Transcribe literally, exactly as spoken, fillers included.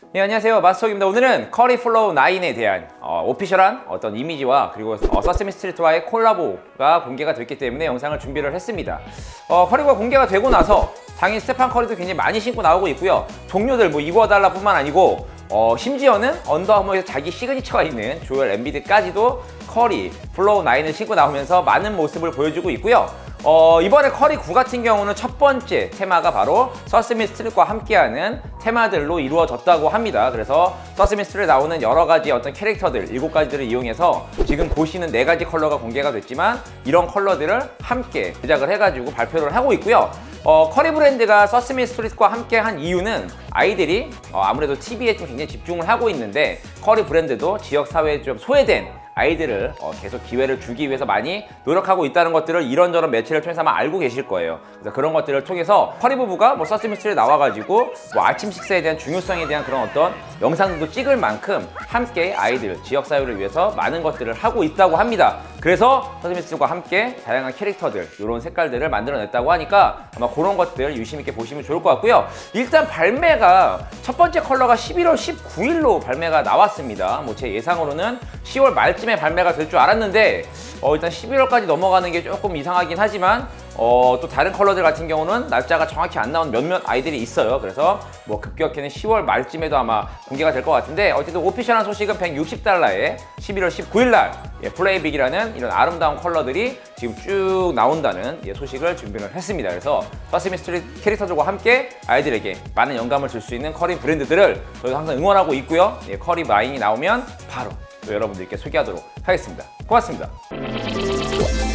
네, 안녕하세요. 마스터입니다. 오늘은 커리 플로우 나인에 대한 어, 오피셜한 어떤 이미지와 그리고 어, 서스미 스트리트와의 콜라보가 공개가 됐기 때문에 영상을 준비를 했습니다. 어, 커리가 공개가 되고 나서 당연히 스테판 커리도 굉장히 많이 신고 나오고 있고요. 종료들 뭐 이구아달라 뿐만 아니고 어, 심지어는 언더아머에서 자기 시그니처가 있는 조엘 엠비드까지도 커리 플로우 나인을 신고 나오면서 많은 모습을 보여주고 있고요. 어, 이번에 커리 구 같은 경우는 첫 번째 테마가 바로 서스미 스트릿과 함께하는 테마들로 이루어졌다고 합니다. 그래서 서스미 스트릿에 나오는 여러 가지 어떤 캐릭터들 일곱 가지들을 이용해서 지금 보시는 네 가지 컬러가 공개가 됐지만 이런 컬러들을 함께 제작을 해가지고 발표를 하고 있고요. 어, 커리 브랜드가 서스미 스트릿과 함께 한 이유는 아이들이 어, 아무래도 티비에 좀 굉장히 집중을 하고 있는데 커리 브랜드도 지역사회에 좀 소외된 아이들을 어, 계속 기회를 주기 위해서 많이 노력하고 있다는 것들을 이런저런 매체를 통해서 아마 알고 계실 거예요. 그래서 그런 것들을 통해서 커리 부부가 뭐 서스미 스트릿에 나와가지고 뭐 아침 식사에 대한 중요성에 대한 그런 어떤 영상들도 찍을 만큼 함께 아이들, 지역사회를 위해서 많은 것들을 하고 있다고 합니다. 그래서 서스미 스트릿과 함께 다양한 캐릭터들, 이런 색깔들을 만들어냈다고 하니까 아마 그런 것들 유심 있게 보시면 좋을 것 같고요. 일단 발매가 첫 번째 컬러가 십일월 십구일로 발매가 나왔습니다. 뭐 제 예상으로는 시월 말쯤 발매가 될 줄 알았는데 어, 일단 십일월까지 넘어가는 게 조금 이상하긴 하지만 어, 또 다른 컬러들 같은 경우는 날짜가 정확히 안 나온 몇몇 아이들이 있어요. 그래서 뭐 급격히는 시월 말쯤에도 아마 공개가 될 것 같은데 어쨌든 오피셜한 소식은 백육십 달러에 십일월 십구일날 예, 플레이빅이라는 이런 아름다운 컬러들이 지금 쭉 나온다는 예, 소식을 준비를 했습니다. 그래서 서스미 스트릿 캐릭터들과 함께 아이들에게 많은 영감을 줄 수 있는 커리 브랜드들을 저희가 항상 응원하고 있고요. 예, 커리 나인이 나오면 바로 또 여러분들께 소개하도록 하겠습니다. 고맙습니다.